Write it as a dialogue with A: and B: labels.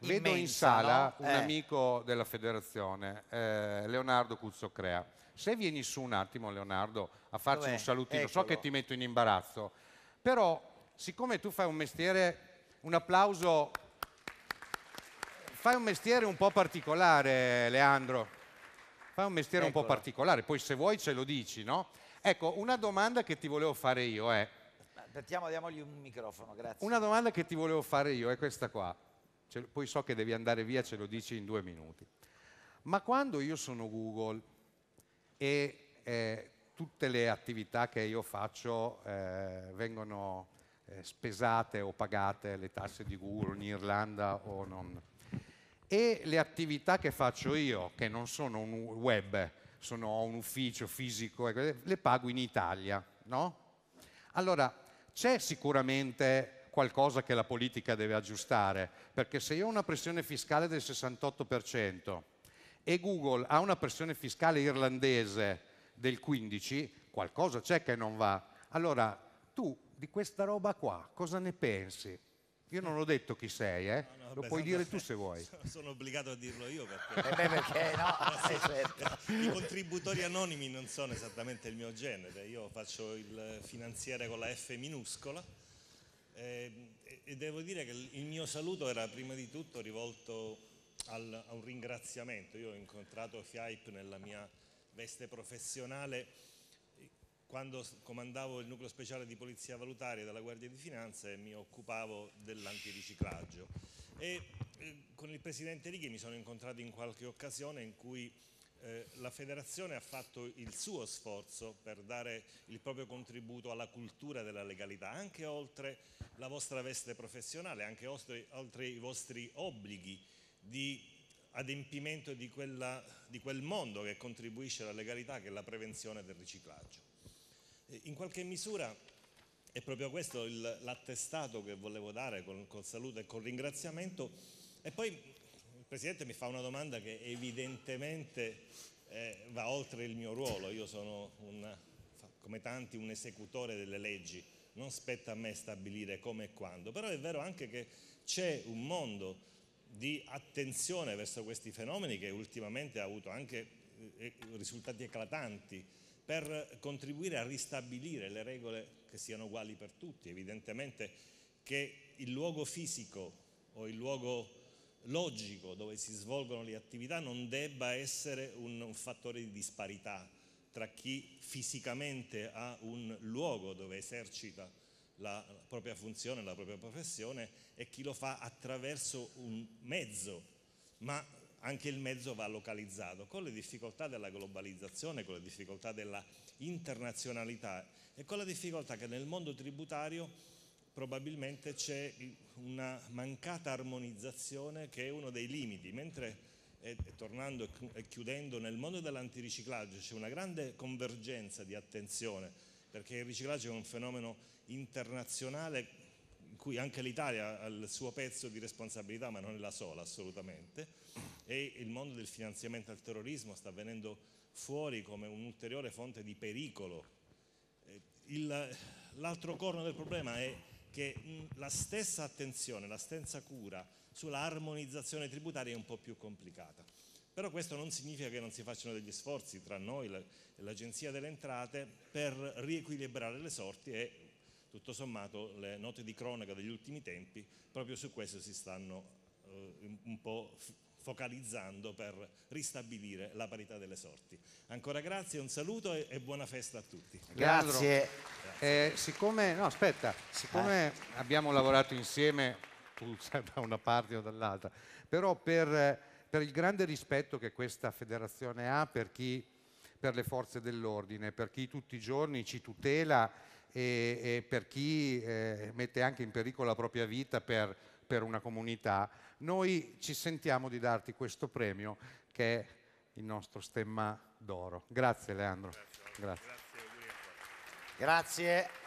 A: vedo in
B: immensa,
A: sala
B: no?
A: un amico della federazione, Leonardo Cuzzocrea. Se vieni su un attimo, Leonardo, a farci
B: Dov'è?
A: un salutino, so che
B: Eccolo.
A: ti metto in imbarazzo, però siccome tu fai un mestiere, un applauso, fai un mestiere un po' particolare, Leandro, fai un mestiere un po'
B: Eccolo.
A: particolare, poi se vuoi ce lo dici, no? Ecco, una domanda che ti volevo fare io è,
B: Aspettiamo, diamogli un microfono, grazie.
A: una domanda che ti volevo fare io è questa qua. Poi so che devi andare via, ce lo dici in 2 minuti. Ma quando io sono Google e tutte le attività che io faccio vengono spesate o pagate le tasse di Google in Irlanda o non, e le attività che faccio io, che non sono un web, sono un ufficio fisico, le pago in Italia, no? Allora, c'è sicuramente qualcosa che la politica deve aggiustare, perché se io ho una pressione fiscale del 68% e Google ha una pressione fiscale irlandese del 15%, qualcosa c'è che non va. Allora, tu di questa roba qua cosa ne pensi? Io non ho detto chi sei,
C: No,
A: lo
C: vabbè,
A: puoi
C: tanto
A: dire tu se vuoi.
C: sono obbligato a dirlo io perché
B: Perché no? Certo.
C: i contributori anonimi non sono esattamente il mio genere. Io faccio il finanziere con la F minuscola e devo dire che il mio saluto era prima di tutto rivolto a un ringraziamento. Io ho incontrato FIAIP nella mia veste professionale quando comandavo il nucleo speciale di polizia valutaria della Guardia di Finanza e mi occupavo dell'antiriciclaggio. Con il presidente Righi mi sono incontrato in qualche occasione in cui la federazione ha fatto il suo sforzo per dare il proprio contributo alla cultura della legalità, anche oltre la vostra veste professionale, anche oltre i vostri obblighi di adempimento di quel mondo che contribuisce alla legalità, che è la prevenzione del riciclaggio. In qualche misura è proprio questo l'attestato che volevo dare col saluto e col ringraziamento. E poi il Presidente mi fa una domanda che evidentemente va oltre il mio ruolo. Io sono, come tanti, un esecutore delle leggi, non spetta a me stabilire come e quando, però è vero anche che c'è un mondo di attenzione verso questi fenomeni che ultimamente ha avuto anche risultati eclatanti per contribuire a ristabilire le regole che siano uguali per tutti. Evidentemente che il luogo fisico o il luogo logico dove si svolgono le attività non debba essere un fattore di disparità tra chi fisicamente ha un luogo dove esercita la propria funzione, la propria professione, e chi lo fa attraverso un mezzo, ma anche il mezzo va localizzato, con le difficoltà della globalizzazione, con le difficoltà della internazionalità e con la difficoltà che nel mondo tributario probabilmente c'è una mancata armonizzazione che è uno dei limiti, mentre tornando e chiudendo, nel mondo dell'antiriciclaggio c'è una grande convergenza di attenzione, perché il riciclaggio è un fenomeno internazionale in cui anche l'Italia ha il suo pezzo di responsabilità, ma non è la sola assolutamente, e il mondo del finanziamento al terrorismo sta venendo fuori come un'ulteriore fonte di pericolo. L'altro corno del problema è che la stessa attenzione, la stessa cura sulla armonizzazione tributaria è un po' più complicata. Però questo non significa che non si facciano degli sforzi tra noi e l'Agenzia delle Entrate per riequilibrare le sorti, e tutto sommato le note di cronaca degli ultimi tempi proprio su questo si stanno un po' focalizzando per ristabilire la parità delle sorti. Ancora grazie, un saluto e buona festa a tutti.
B: Grazie.
A: Siccome abbiamo lavorato insieme, tu sai da una parte o dall'altra, però per il grande rispetto che questa federazione ha per le forze dell'ordine, per chi tutti i giorni ci tutela e per chi mette anche in pericolo la propria vita per una comunità, noi ci sentiamo di darti questo premio che è il nostro stemma d'oro. Grazie Leandro. Grazie.
B: Grazie.